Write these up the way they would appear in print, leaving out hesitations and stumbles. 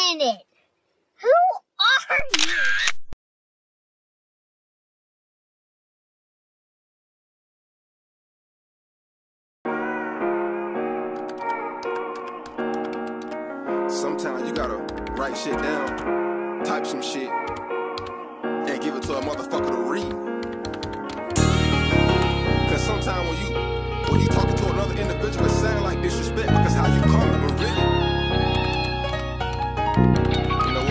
minute. Who are you? Sometimes you gotta write shit down, type some shit, and give it to a motherfucker to read. Cause sometimes when you talking to another individual, it sound like disrespect because how you coming, but really, you know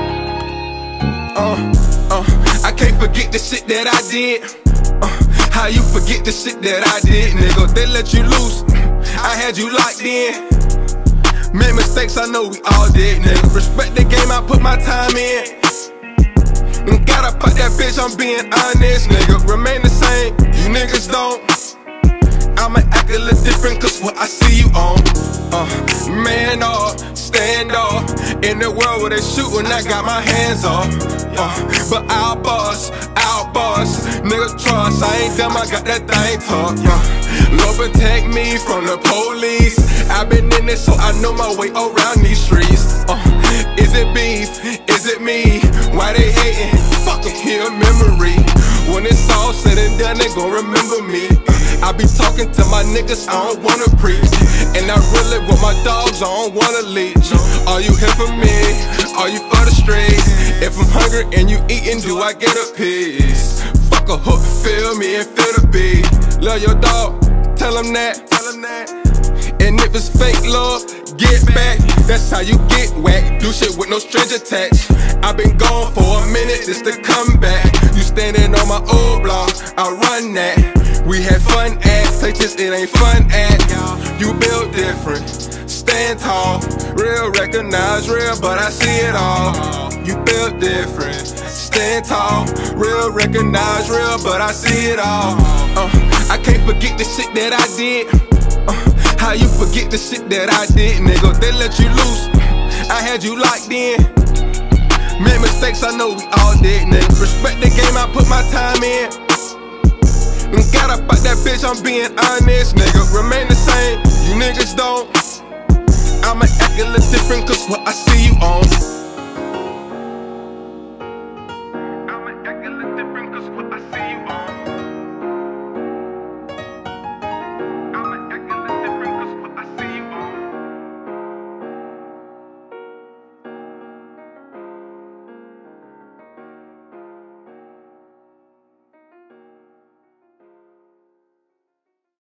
what? I can't forget the shit that I did. How you forget the shit that I did, nigga? They let you loose, I had you locked in. Made mistakes, I know we all did, nigga. Respect the game, I put my time in. Gotta put that bitch, I'm being honest, nigga. Remain the same, you niggas don't. I'ma act a little different, cause what I see you on. Man off, stand off. In the world where they shootin', I got my hands off. But I'll boss. Nigga trust, I ain't dumb, I got that thing talk. Lord protect me from the police. I've been in it, so I know my way around these streets. Is it beef? Is it me? Why they hating? Fucking hear memory. When it's all said and done, they gon' remember me. I be talking to my niggas, I don't wanna preach. And I really want my dogs, I don't wanna leech. Are you here for me? Are you for the streets? If I'm hungry and you eating, do I get a piece? Fuck a hook, feel me and feel the beat. Love your dog, tell him that. And if it's fake love, get back. That's how you get whacked. Do shit with no strings attached. I've been gone for a minute, this the comeback. You standing on my old block, I run that. We had fun at places, it ain't fun at. You built different, stand tall. Real, recognize real, but I see it all. You built different, stand tall. Real, recognize real, but I see it all. I can't forget the shit that I did. How you forget the shit that I did, nigga? They let you loose, I had you locked in. Made mistakes, I know we all did, nigga. Respect the game, I put my time in. Gotta fight that bitch, I'm being honest, nigga. Remain the same, you niggas don't. I'ma act a little different, cause what I see you on.